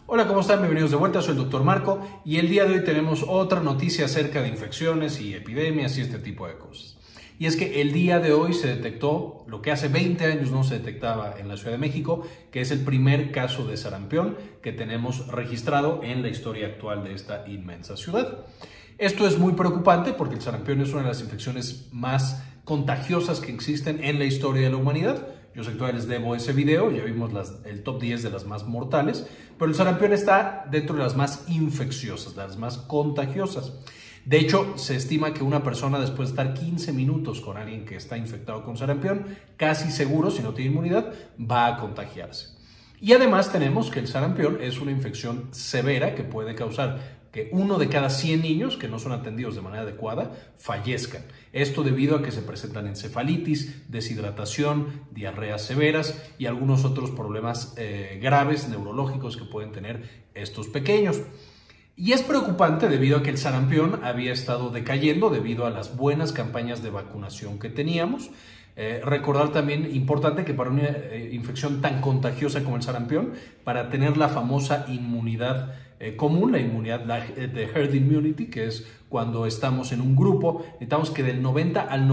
Hola, ¿cómo están? Bienvenidos de vuelta, soy el Dr. Marco y el día de hoy tenemos otra noticia acerca de infecciones y epidemias y este tipo de cosas. Y es que el día de hoy se detectó lo que hace 20 años no se detectaba en la Ciudad de México, que es el primer caso de sarampión que tenemos registrado en la historia actual de esta inmensa ciudad. Esto es muy preocupante porque el sarampión es una de las infecciones más contagiosas que existen en la historia de la humanidad. Yo sé que todavía les debo ese video, ya vimos el top 10 de las más mortales, pero el sarampión está dentro de las más infecciosas, de las más contagiosas. De hecho, se estima que una persona después de estar 15 minutos con alguien que está infectado con sarampión, casi seguro, si no tiene inmunidad, va a contagiarse. Y además tenemos que el sarampión es una infección severa que puede causar que 1 de cada 100 niños que no son atendidos de manera adecuada fallezcan. Esto debido a que se presentan encefalitis, deshidratación, diarreas severas y algunos otros problemas graves neurológicos que pueden tener estos pequeños. Y es preocupante debido a que el sarampión había estado decayendo debido a las buenas campañas de vacunación que teníamos. Recordar también, importante, que para una infección tan contagiosa como el sarampión, para tener la famosa inmunidad común, la inmunidad de herd immunity, que es cuando estamos en un grupo, necesitamos que del 90 al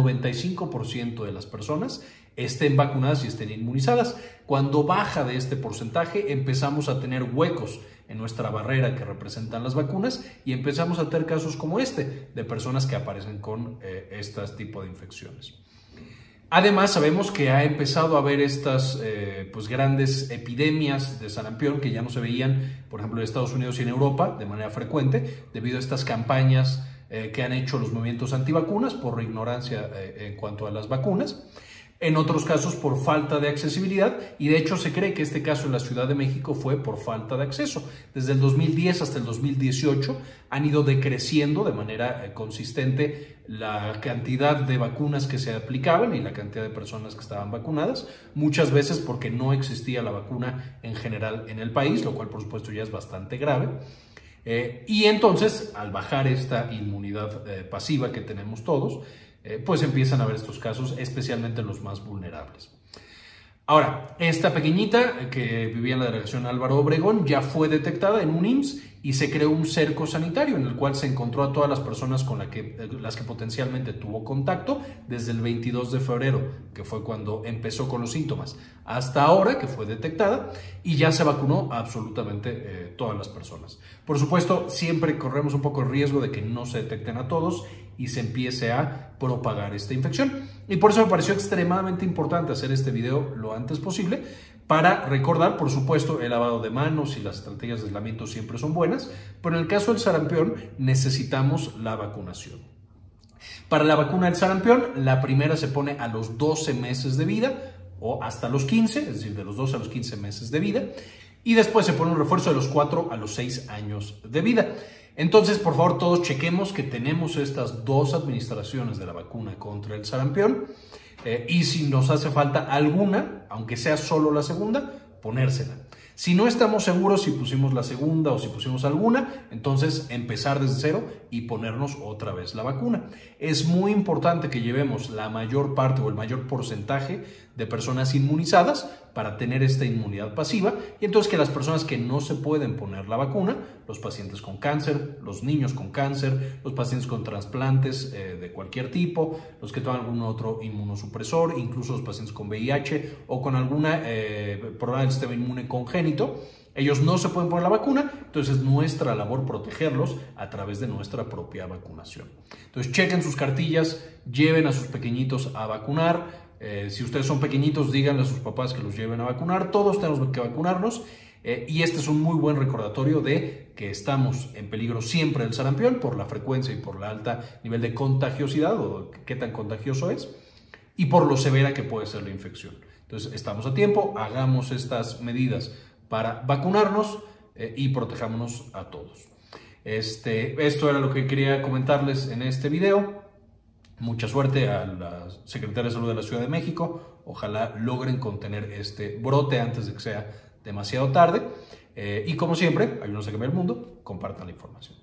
95% de las personas estén vacunadas y estén inmunizadas. Cuando baja de este porcentaje, empezamos a tener huecos en nuestra barrera que representan las vacunas y empezamos a tener casos como este, de personas que aparecen con este tipo de infecciones. Además, sabemos que ha empezado a haber estas grandes epidemias de sarampión que ya no se veían, por ejemplo, en Estados Unidos y en Europa de manera frecuente, debido a estas campañas que han hecho los movimientos antivacunas por ignorancia en cuanto a las vacunas. En otros casos por falta de accesibilidad, y de hecho se cree que este caso en la Ciudad de México fue por falta de acceso. Desde el 2010 hasta el 2018 han ido decreciendo de manera consistente la cantidad de vacunas que se aplicaban y la cantidad de personas que estaban vacunadas, muchas veces porque no existía la vacuna en general en el país, lo cual por supuesto ya es bastante grave. Y entonces, al bajar esta inmunidad pasiva que tenemos todos, pues empiezan a haber estos casos, especialmente los más vulnerables. Ahora, esta pequeñita que vivía en la delegación Álvaro Obregón ya fue detectada en un IMSS y se creó un cerco sanitario en el cual se encontró a todas las personas con las que potencialmente tuvo contacto desde el 22 de febrero, que fue cuando empezó con los síntomas, hasta ahora que fue detectada, y ya se vacunó a absolutamente todas las personas. Por supuesto, siempre corremos un poco el riesgo de que no se detecten a todos y se empiece a propagar esta infección. Y por eso me pareció extremadamente importante hacer este video lo antes posible para recordar, por supuesto, el lavado de manos y las estrategias de aislamiento siempre son buenas, pero en el caso del sarampión necesitamos la vacunación. Para la vacuna del sarampión, la primera se pone a los 12 meses de vida o hasta los 15, es decir, de los 12 a los 15 meses de vida, y después se pone un refuerzo de los 4 a los 6 años de vida. Entonces, por favor, todos chequemos que tenemos estas dos administraciones de la vacuna contra el sarampión y si nos hace falta alguna, aunque sea solo la segunda, ponérsela. Si no estamos seguros si pusimos la segunda o si pusimos alguna, entonces empezar desde cero y ponernos otra vez la vacuna. Es muy importante que llevemos la mayor parte o el mayor porcentaje de personas inmunizadas para tener esta inmunidad pasiva y entonces que las personas que no se pueden poner la vacuna, los pacientes con cáncer, los niños con cáncer, los pacientes con trasplantes de cualquier tipo, los que toman algún otro inmunosupresor, incluso los pacientes con VIH o con alguna problema del sistema inmune congénito, ellos no se pueden poner la vacuna, entonces es nuestra labor protegerlos a través de nuestra propia vacunación. Entonces chequen sus cartillas, lleven a sus pequeñitos a vacunar. Si ustedes son pequeñitos, díganle a sus papás que los lleven a vacunar. Todos tenemos que vacunarnos y este es un muy buen recordatorio de que estamos en peligro siempre del sarampión por la frecuencia y por el alto nivel de contagiosidad o qué tan contagioso es y por lo severa que puede ser la infección. Entonces estamos a tiempo, hagamos estas medidas para vacunarnos y protejámonos a todos. Esto era lo que quería comentarles en este video. Mucha suerte a la Secretaría de Salud de la Ciudad de México. Ojalá logren contener este brote antes de que sea demasiado tarde. Y como siempre, ayúdenos a cambiar el mundo. Compartan la información.